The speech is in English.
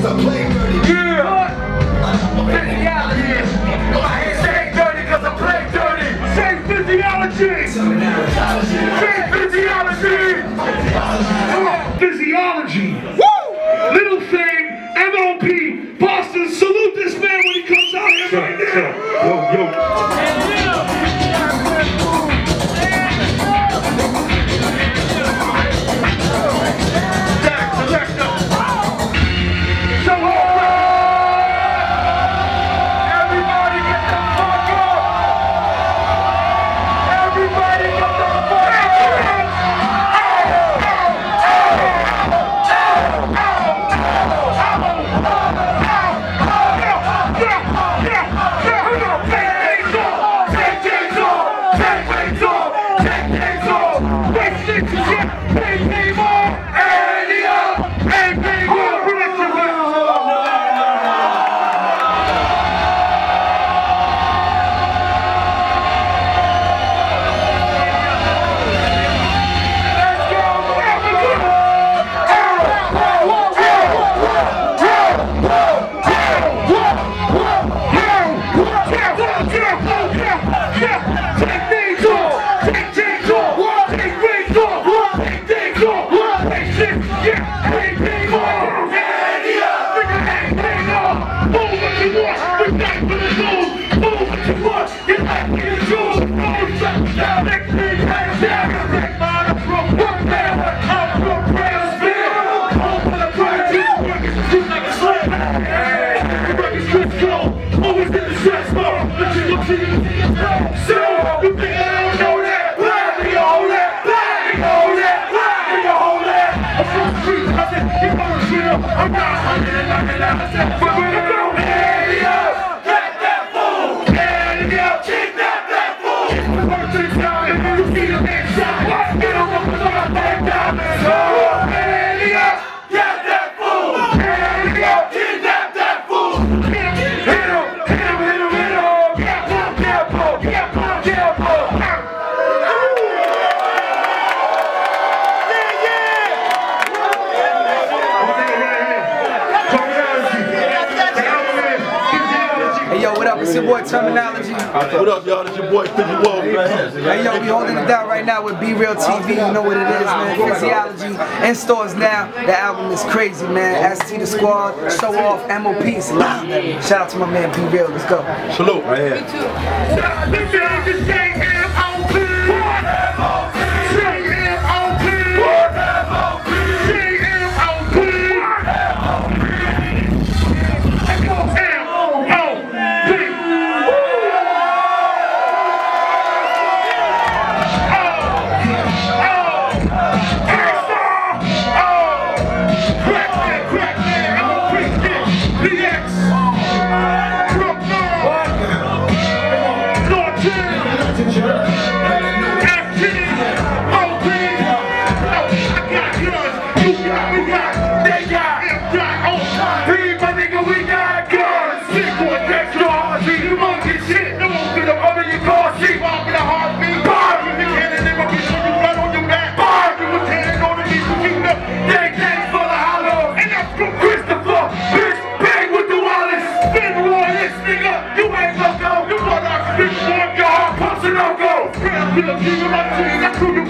I play dirty. Yeah. Physiology. Say dirty cause I play dirty. Say physiology. Say physiology. Physiology. Woo! Little thing, M.O.P. Boston, salute this man when he comes out here right now. Yo. Statik Selektah. Everybody get the fuck up. Everybody get the fuck I'm not It's your boy Termanology. What up, y'all? It's your boy Fizzy Wall. Hey, yo, we holding it down right now with Be Real TV. You know what it is, man. Physiology in stores now. The album is crazy, man. ST the Squad, Show Off, M.O.P. Shout out to my man Be Real. Let's go. Salute. Right here. You